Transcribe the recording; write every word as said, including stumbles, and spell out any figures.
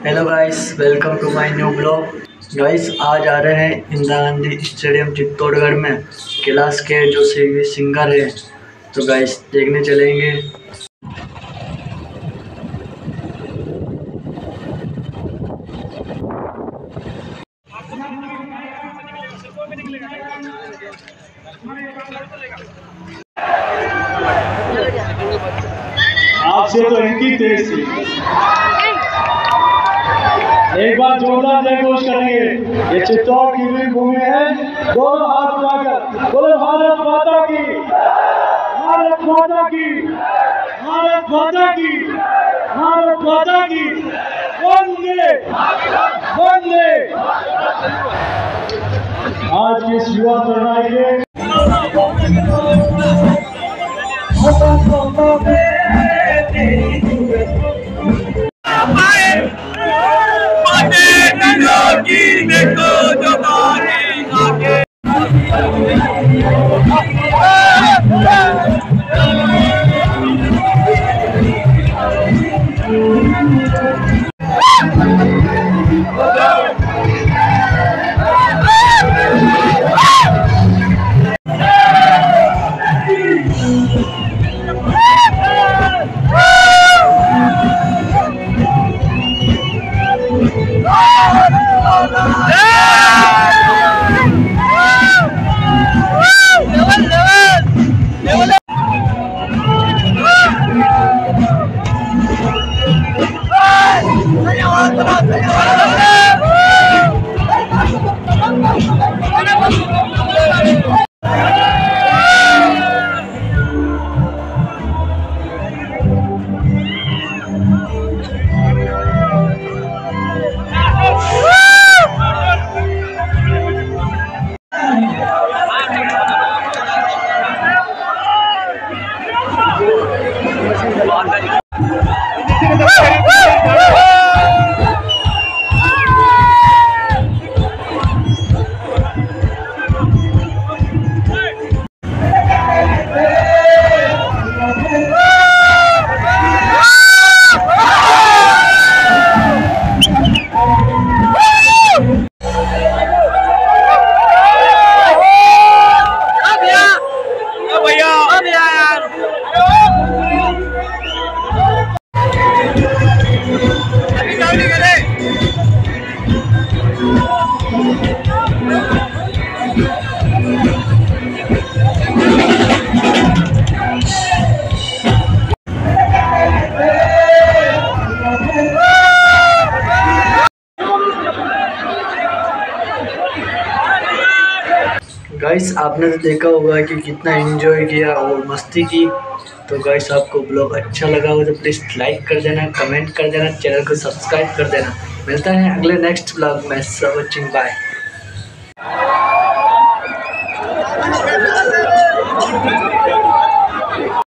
Hello guys, welcome to my new blog. Guys आज आ रहे हैं इंदिरा गांधी स्टेडियम चित्तौड़गढ़ में कैलाश के जो सिंगर है, तो गाइस देखने चलेंगे। आपसे तो इनकी तेज थी। एक बार जोरदार जयघोष करेंगे। ये चित्तौड़ की भी भूमि है। दोनों हाथ उठाकर बोले भारत माता की, भारत माता की, भारत माता की, भारत माता की। वंदे वंदे। आज की इस युवा तरुणाई के गाइस आपने तो देखा होगा कि कितना एंजॉय किया और मस्ती की। तो गाइस आपको ब्लॉग अच्छा लगा हो तो प्लीज़ लाइक कर देना, कमेंट कर देना, चैनल को सब्सक्राइब कर देना। मिलता है अगले नेक्स्ट ब्लॉग में। सब वॉचिंग, बाय।